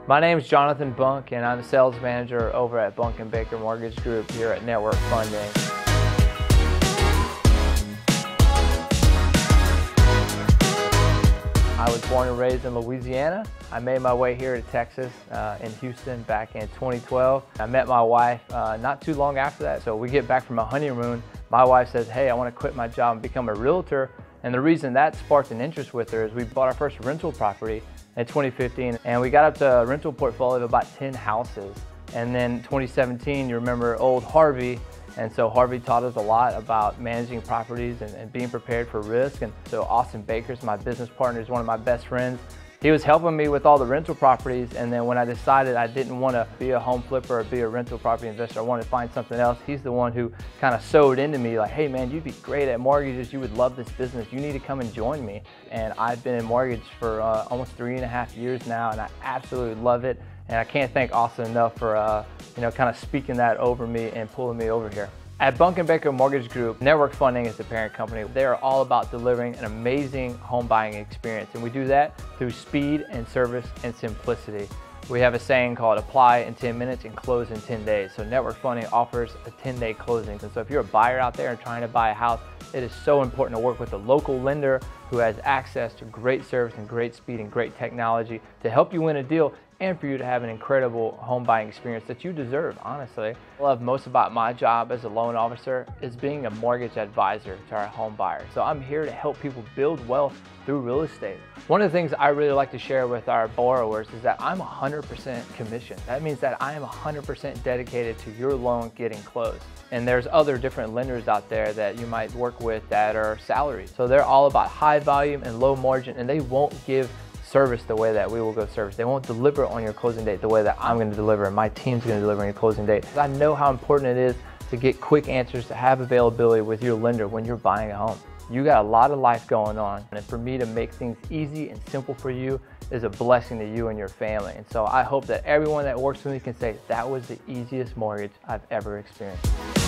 My name is Jonathan Bonck, and I'm a sales manager over at Bonck Baker Mortgage Group here at Network Funding. I was born and raised in Louisiana. I made my way here to Texas in Houston back in 2012. I met my wife not too long after that, so we get back from a honeymoon. My wife says, hey, I want to quit my job and become a realtor. And the reason that sparked an interest with her is we bought our first rental property in 2015, and we got up to a rental portfolio of about 10 houses. And then 2017, you remember old Harvey, and so Harvey taught us a lot about managing properties and being prepared for risk. And so Austin Baker's my business partner, is one of my best friends. He was helping me with all the rental properties, and then when I decided I didn't want to be a home flipper or be a rental property investor, I wanted to find something else, he's the one who kind of sewed into me like, hey man, you'd be great at mortgages, you would love this business, you need to come and join me. And I've been in mortgage for almost 3.5 years now, and I absolutely love it. And I can't thank Austin enough for kind of speaking that over me and pulling me over here. At Bonck Baker Mortgage Group, Network Funding is the parent company. They are all about delivering an amazing home buying experience, and we do that through speed and service and simplicity. We have a saying called apply in 10 minutes and close in 10 days. So Network Funding offers a 10-day closing. And so if you're a buyer out there and trying to buy a house, it is so important to work with a local lender who has access to great service and great speed and great technology to help you win a deal and for you to have an incredible home buying experience that you deserve, honestly. What I love most about my job as a loan officer is being a mortgage advisor to our home buyers. So I'm here to help people build wealth through real estate. One of the things I really like to share with our borrowers is that I'm 100% commission. That means that I am 100% dedicated to your loan getting closed. And there's other different lenders out there that you might work with that are salaried. So they're all about high volume and low margin, and they won't give service the way that we will go service. They won't deliver on your closing date the way that I'm going to deliver and my team's going to deliver on your closing date. I know how important it is to get quick answers, to have availability with your lender when you're buying a home. You got a lot of life going on, and for me to make things easy and simple for you is a blessing to you and your family. And so I hope that everyone that works with me can say that was the easiest mortgage I've ever experienced.